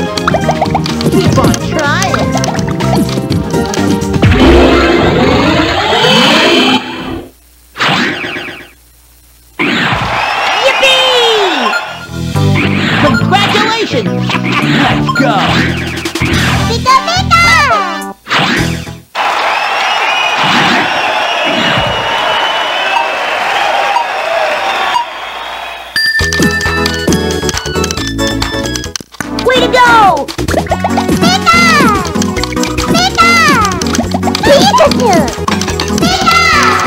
Keep on trying. Yippee! Congratulations! Let's go! Pika pika! Way to go! Pika! Pika! Pikachu! Pika!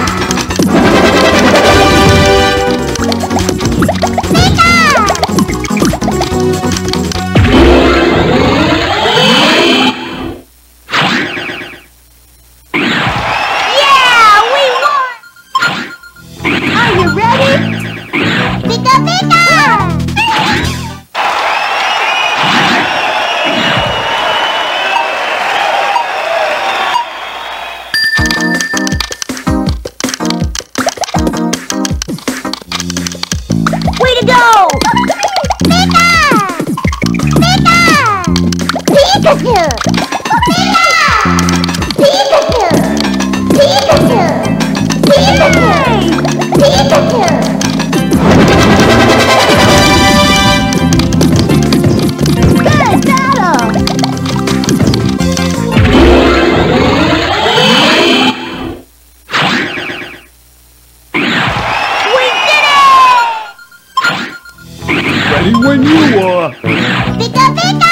Pika! Yeah! We won! Are you ready? Pika pika! Way to go! Pika! Pika! Pikachu! Pika! Pikachu! Pikachu! Pikachu! Pikachu! Good battle! We did it! Ready when you are. Pika pika!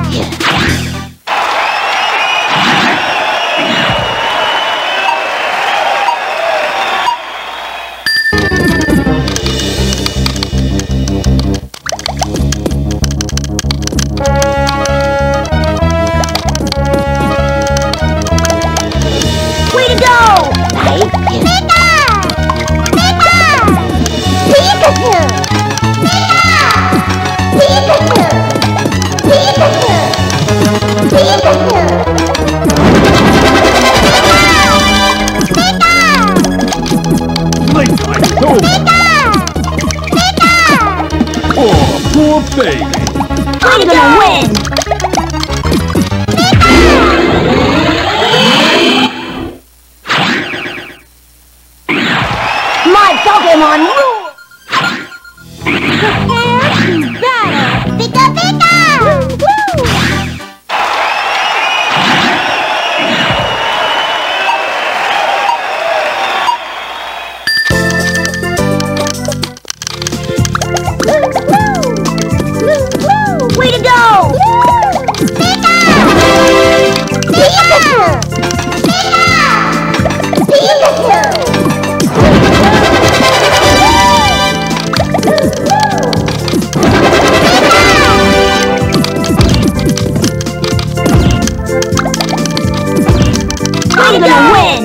Way to go! Pika! Pika! Pikachu! Pika! Pikachu! Pikachu! Pika! Playtime's over. Pika! Oh, poor baby. I'm gonna win! My Pokemon rule! Prepare to battle! Pika pika! Woo woo! Way to go! Pika! Pikachu! Pikachu! I'm gonna win!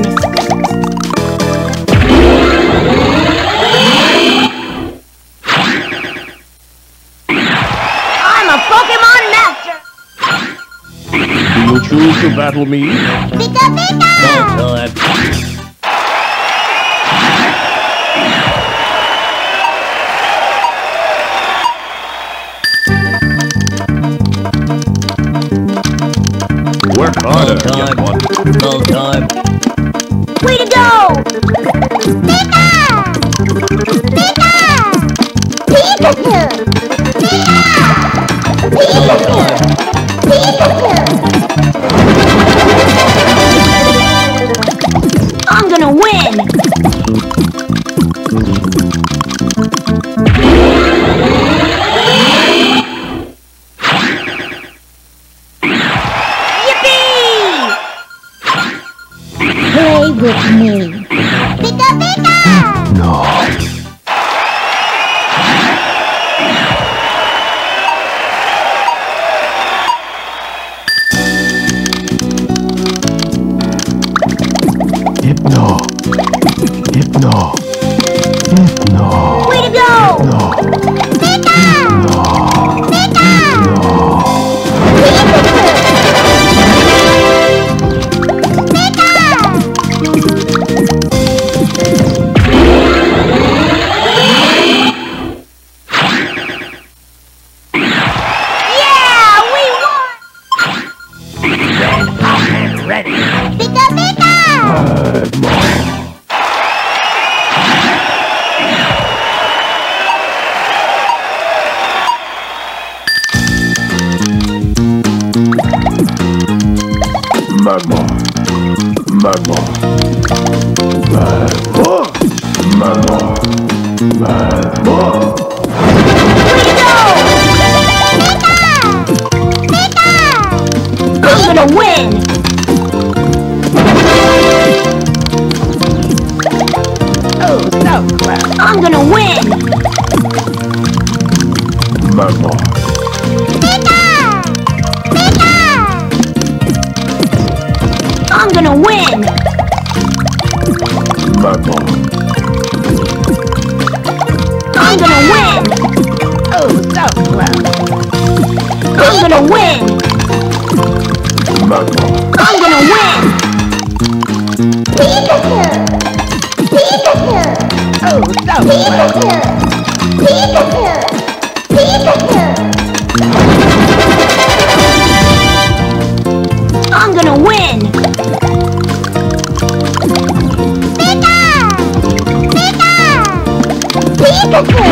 I'm a Pokemon Master! Do you choose to battle me? Pika pika! Time. Work harder, Giovanni. Full time. Way to go! Pika! Pika! Pikachu! Pika! Pikachu! Pikachu! I'm gonna win! Yippee! Play with me. Pika pika! No. Hypno. Hypno. Hypno. Way to go! No. Pika! No. Pika! No. Yeah! We won! I'm gonna win! Mama. I'm gonna win! Mama. I'm gonna win! Oh, so close. I'm gonna win! Mama. I'm gonna win! Pikachu! Pikachu! Oh, so close. Pikachu! Pikachu! I'm gonna win! Pika! Pika! Pikachu!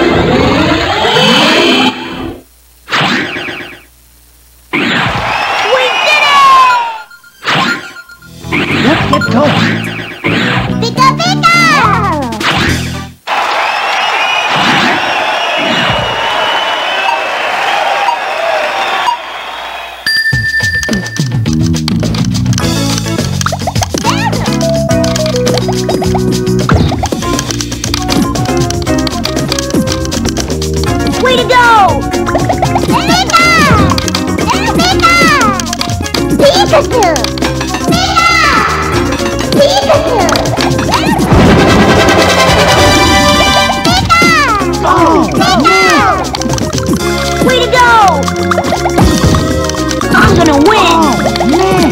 We did it! Let's get going. Pika Pika! Way to go! Pika! Pika! Pikachu! Pika! Pikachu! Oh, Pika! Way to go! I'm gonna win! man.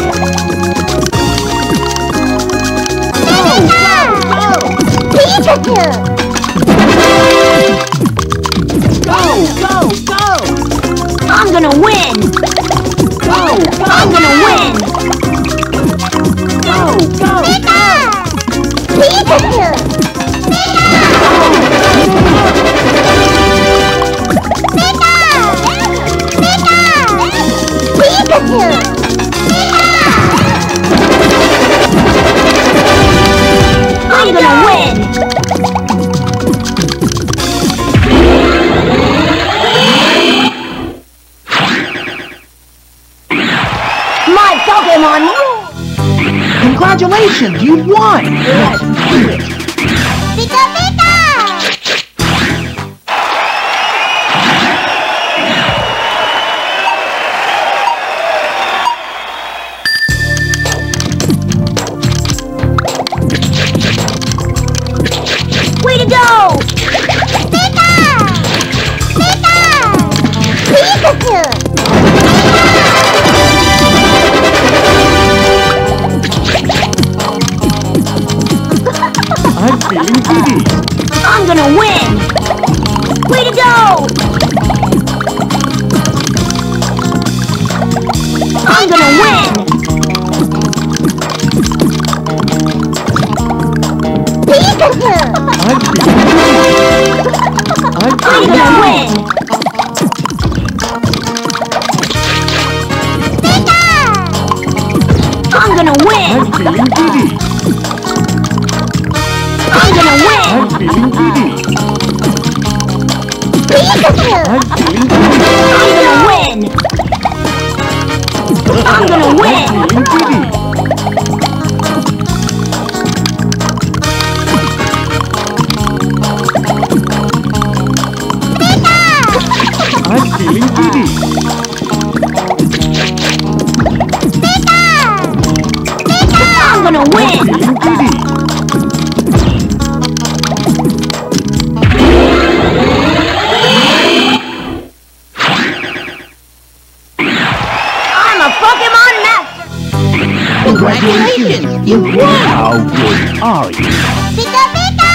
Pikachu! Go, go, go. I'm gonna win! Go, go, I'm gonna win! go, go. Pika! Pikachu! Pika! Pika! Pikachu! I'm gonna win! My Pokemon rule! Congratulations, you won. Let's do it. Pika Pika! Way to go! Pika! Pika! Pikachu! I'm feeling giddy. I'm gonna win! Way to go! I'm gonna win! Pikachu! I'm feeling giddy. I'm I'm gonna win! Pika! I'm gonna win! feeling giddy. I'm gonna win! I'm feeling giddy. Pikachu! I'm feeling giddy. I'm gonna win! I'm gonna win! Feeling giddy. I'm feeling giddy. I'm gonna win! Feeling giddy. I'm a Pokemon master! Congratulations, you won. How good are you? Pika Pika!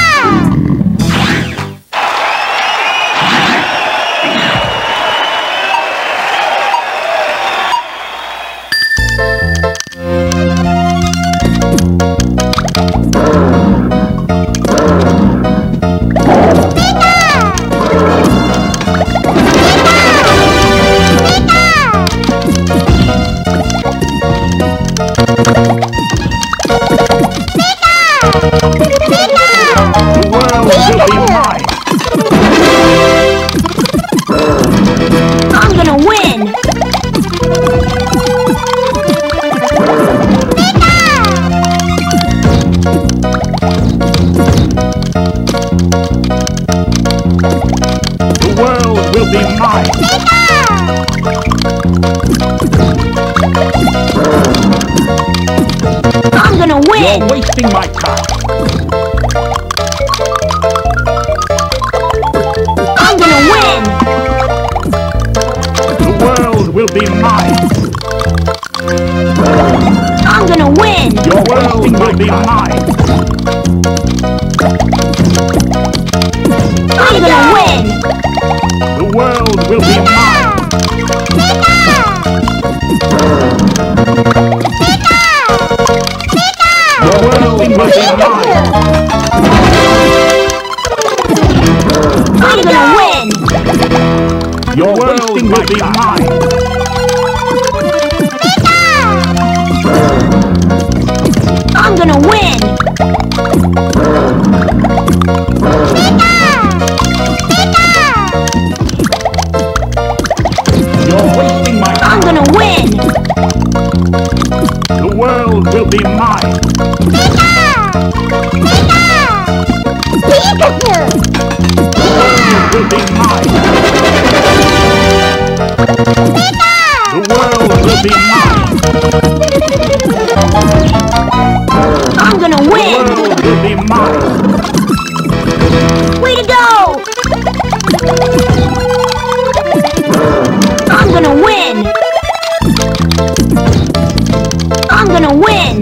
I'm gonna win! You're wasting my time. I'm gonna win! The world will be mine. I'm gonna win! Your world will be mine. I'm gonna win! The world will be mine. Your world will be mine. I'm gonna win! Your world will be mine. I'm gonna win! You're wasting my I'm time. gonna win! The world will be mine. The world will be mine. The world will be mine. I'm gonna The win! world will be mine. Way to go! I'm gonna win! I'm gonna win!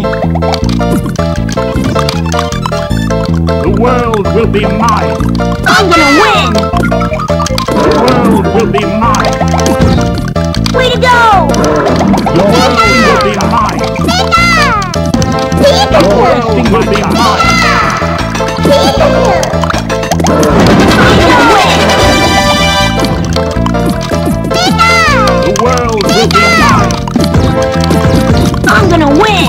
The world will be mine. I'm gonna win! The world will be mine. Way to go! Your world will be mine. Your world will be mine. I'm gonna win! The world will be mine. I'm gonna win!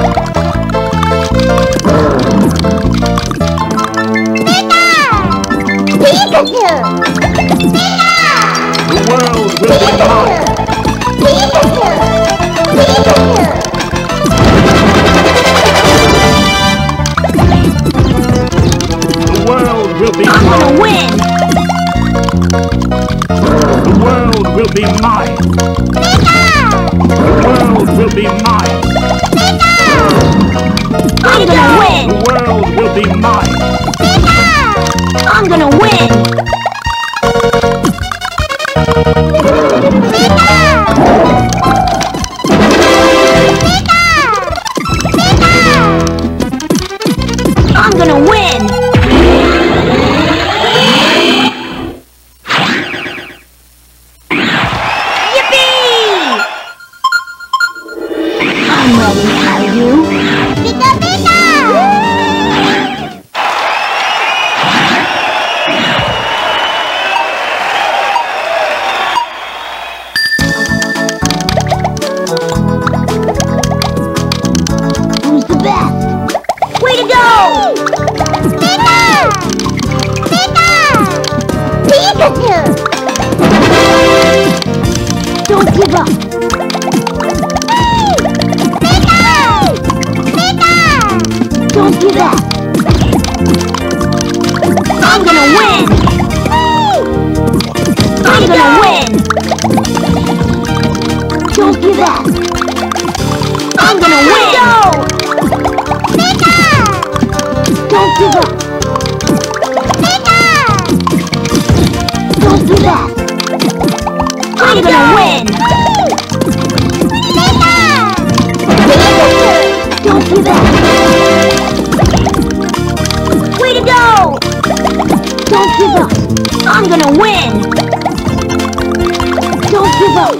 The world will be mine. The world will be I'm mine. gonna win! The world will be mine. The world will be mine. I'm gonna win! The world will be mine. I'm gonna win! I'm gonna win! Yippee! I'm ready, are you? Pika pika! Who's the best? Way to go! Pika! Pika! Pikachu! Don't give up! Pika! Pika! Don't give up! I'm gonna win! I'm gonna win! Don't give up! I'm gonna win! Don't give up! Don't do that! I'm gonna win! Don't do that! Way to go! Don't give up! I'm gonna win! Don't give up!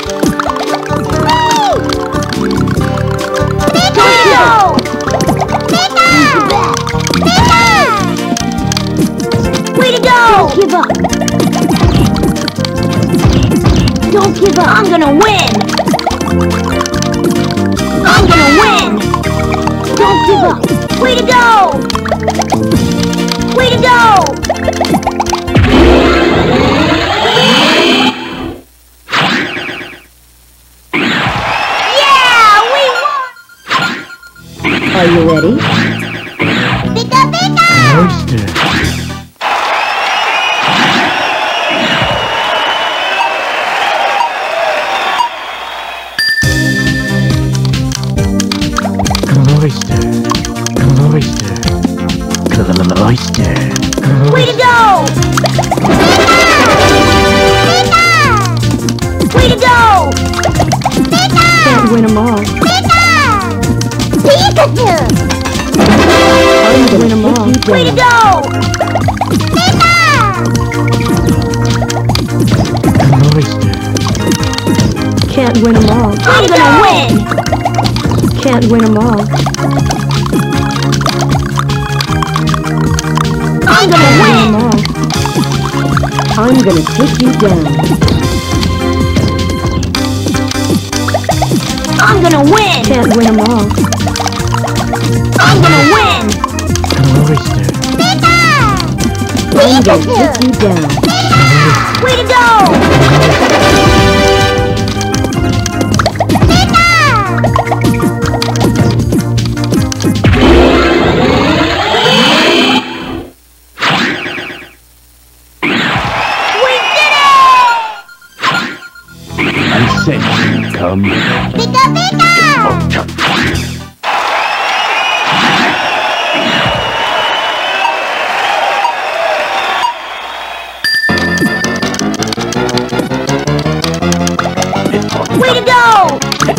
Don't give up! Way to go! Don't give up! Don't give up! I'm gonna win! I'm gonna win! Don't give up! Way to go! Way to go! Yeah! We won! Are you ready? Pika pika! Roasted. Cloister. Cloister. Cloister. Way to go! Way to go! Can't win them all. Pikachu! I'm gonna win them all. Way to go! Cloister. Can't win them all. I'm gonna win! Can't win them all. I'm gonna win! I'm gonna take you down. I'm gonna win! Can't win them all. I'm gonna win! Cloister. I'm gonna take you down. Way to go! I said you'd come. Pika Pika! Way to go!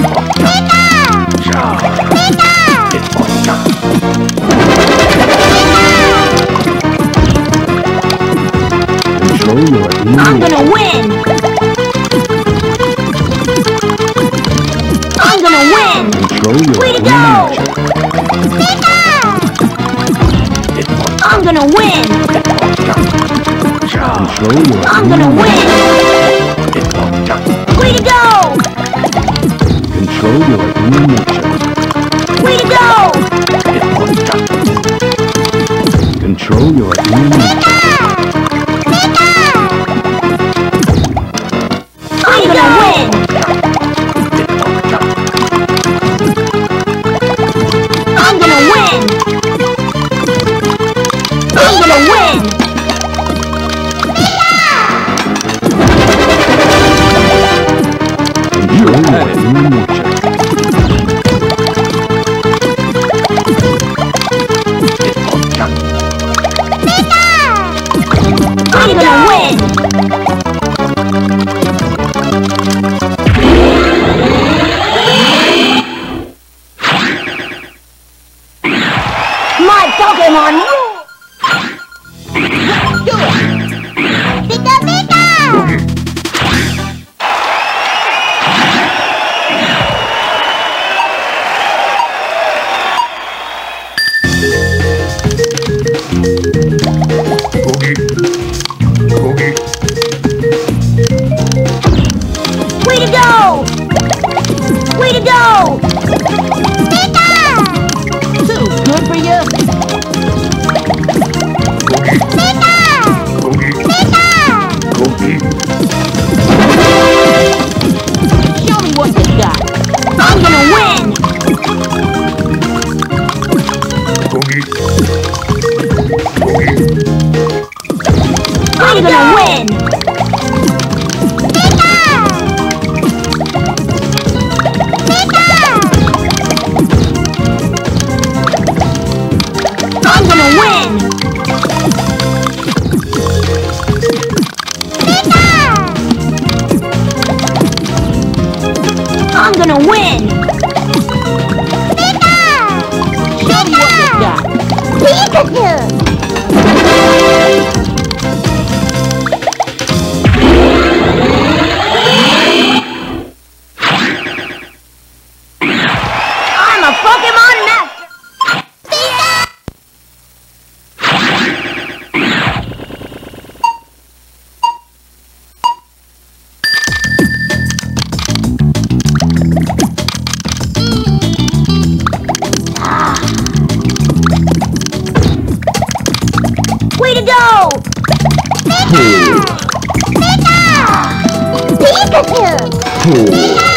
Control your I'm gonna win! I'm gonna win! Control your Way to go! I'm gonna win! Control your I'm gonna win! Way to go! Control your inner nature. Way to go! Control your inner nature. I'm gonna win! I'm gonna win! I'm gonna win! Control your inner nature. I'm gonna win! My Pokemon rule! Do it! Pika Pika! Way to go! Way to go! Too good for you! Show me what you got! I'm gonna win! I'm gonna win! I'm gonna win! I'm gonna win! Show me what you got! Pikachu! I'm a Pokemon master! Way to go! Pikachu! Pikachu!